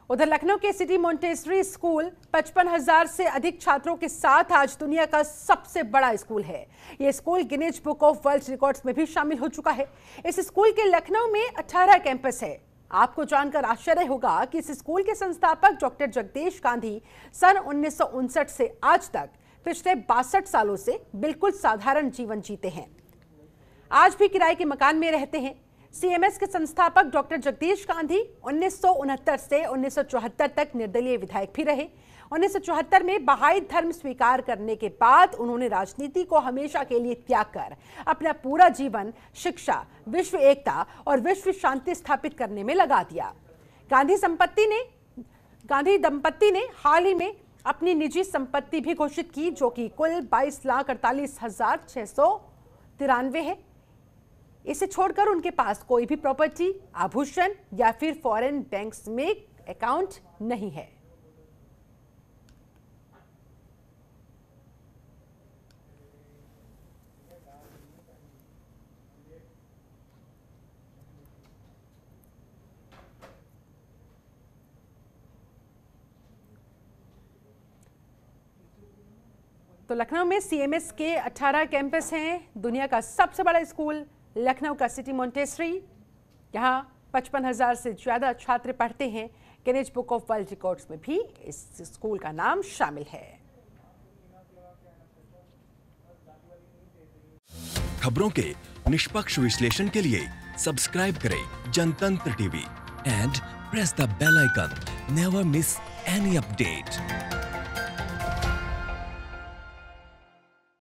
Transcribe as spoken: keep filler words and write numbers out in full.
उधर लखनऊ के city Montessori school पचपन हजार से अधिक छात्रों के साथ आज दुनिया का सबसे बड़ा स्कूल है। यह school Guinness book of world records में भी शामिल हो चुका है। इस स्कूल के लखनऊ में अठारह कैंपस है। आपको जानकर आश्चर्य होगा कि इस स्कूल के संस्थापक डॉक्टर जगदीश गांधी सन उन्नीस सौ उनसठ से आज तक पिछले बासठ सालों से बिल्कुल साधारण जीवन जीते हैं। आज भी किराए के मकान में रहते हैं। सीएमएस के संस्थापक डॉक्टर जगदीश गांधी उन्नीस सौ उनहत्तर से उन्नीस सौ चौहत्तर तक निर्दलीय विधायक भी रहे। उन्नीस सौ चौहत्तर में बहाई धर्म स्वीकार करने के बाद उन्होंने राजनीति को हमेशा के लिए त्याग कर अपना पूरा जीवन शिक्षा, विश्व एकता और विश्व शांति स्थापित करने में लगा दिया। गांधी संपत्ति ने गांधी दंपत्ति ने हाल ही में अपनी निजी संपत्ति भी घोषित की, जो कि कुल बाईस लाख अड़तालीस हजार छह सौ तिरानवे है। इसे छोड़कर उनके पास कोई भी प्रॉपर्टी, आभूषण या फिर फॉरेन बैंक्स में अकाउंट नहीं है। तो लखनऊ में सीएमएस के अठारह कैंपस हैं। दुनिया का सबसे बड़ा स्कूल लखनऊ का सिटी मोंटेसरी, यहाँ पचपन हजार से ज्यादा छात्र पढ़ते हैं। Guinness book of world records में भी इस स्कूल का नाम शामिल है। खबरों के निष्पक्ष विश्लेषण के लिए सब्सक्राइब करें Jantantra TV and press the bell icon. Never miss any update.